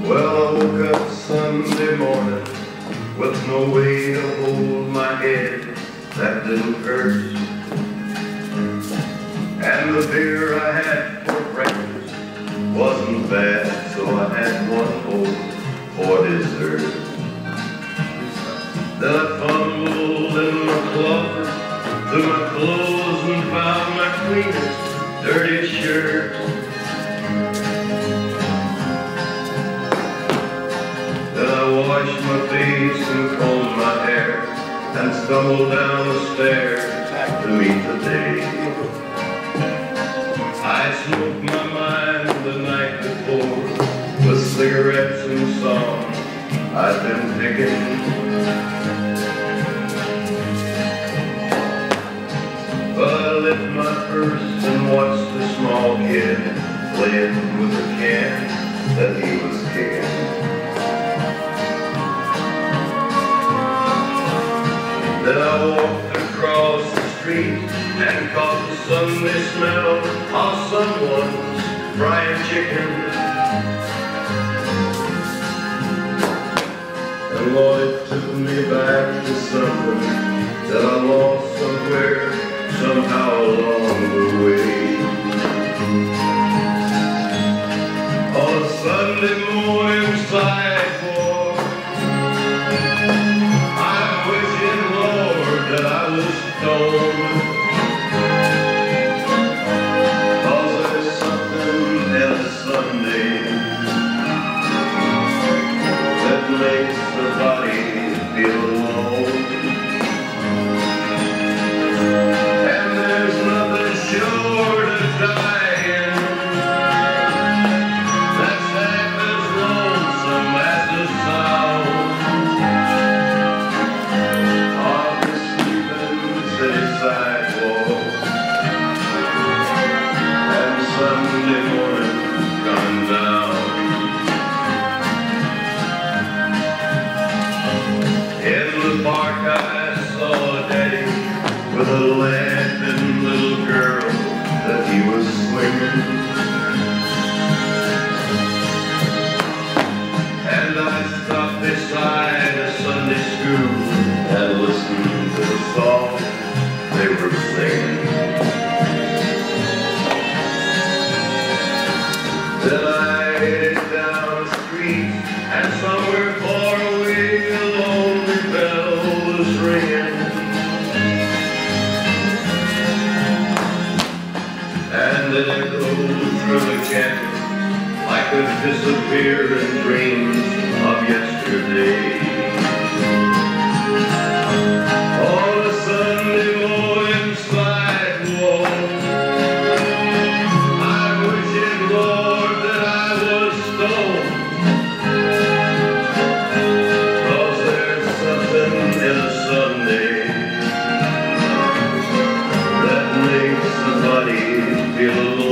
Well, I woke up Sunday morning with no way to hold my head that didn't hurt. And the beer I had for breakfast wasn't bad, so I had one more for dessert. Then I fumbled in my closet through my clothes and found my cleanest, dirty shirt. Then I washed my face and combed my hair and stumbled down the stairs to meet the day. I smoked my mind the night before with cigarettes and songs I'd been picking. But I lit my first and watched the small kid playing with a can that he was kicking. Then I walked across the street and caught the Sunday smell of someone's frying chicken. And Lord, it took me back to something that I lost somewhere, somehow along the way. On a Sunday morning sidewalk, I'm wishing, Lord, that I was stoned. 'Cause there's something in a Sunday that makes the body feel alone. And there's nothing short of dying that's half as lonesome as the sound of the sleeping city sidewalk. And Sunday morning coming down. In the park I saw a daddy with a laughing little girl that he was swinging. And I stopped beside a Sunday school and listened to the song they were singing. Then I headed down the street and somewhere far away a lonely bell was ringing. And it echoed through the canyon like a disappear in dreams of yesterday. On a Sunday morning sidewalk, I'm wishing, Lord, that I was stoned. 'Cause there's something in a Sunday that makes the body feel alone.